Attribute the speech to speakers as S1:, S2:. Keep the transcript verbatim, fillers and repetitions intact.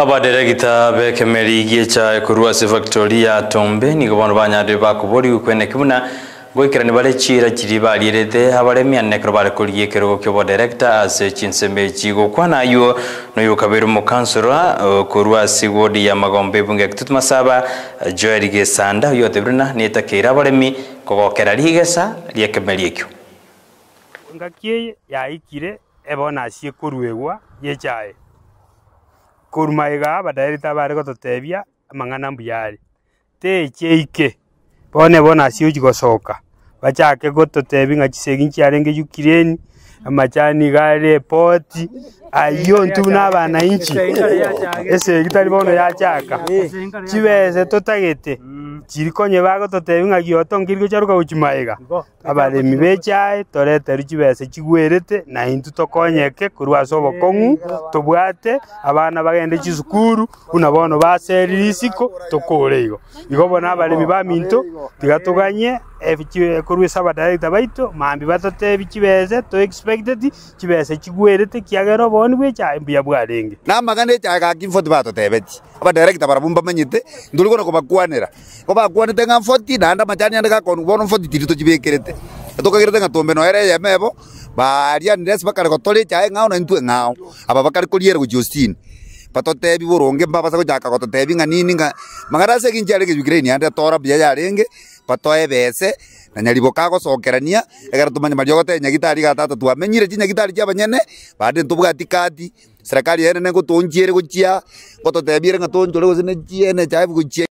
S1: Abaderegita bekemeri giecha kurua se factory ya Tombe ni gobono banyade bakubori ukwene kibuna goikirani bale chira chiri balirete abaremi annekro bale kuriye kero kyo director as chinsembe chigo kwana yo no yokaberu mu councilor kurua sigodi ya Magombe bunge kitutuma saba Joel Gesanda yote bruna neta kera baremi kogokera ligesa liekemeri ekyo
S2: ngakie ya ikire ebona sie kuruegwa yechae kurumaiga abadairita bari gototebia amang'ana mbuyari techeike bone bona cio jigosoka bachake gototebi nga chisegi nchiarenge yukireni amachani gare poti ayo ntu n'abana inchi ese gitari bono yachaka chibeze totagete chirikonye bagototebi nga gioto ngirgo charuka uchimaiga abaremi bechae torete chibeze chigwerete na intu tokonyeke kurwa sobo kongu tobwate abana bagende chisukuru una bono baserisiko tokoreigo igobona abaremi baminto tigatuganye ebichi kurwisa abadairita baito mambi batotebi chibeze to expected chibeze chigwerete kiagero boni bwecha mbuya bwarenge
S3: namagane chaga kimfoti batotebeti abadairita barabumba manyite ndurigona ko bakwanera ko bakwanete nga forty nanda machani anda ko bono forty tirito chibekerete tokagirete nga Tombe no ere yamebo baria ndres bakare ko tole chae ngao na ntu ngao aba bakare ko liere go Justin patotebi boronge mbaba sako jaka ko totebi nga nini nga magarase kinjale ke Ukraine anda tora bya yarenge patoe bese na nyaribo kago sokerania egara tumanya maryogote nyagitari gatata twamenyire chinyagitari cyabanyene bade ntubwati kati serikali yene ngo tonjere guchia ngo totebire nga tonjore go sine chiene chaibu guchia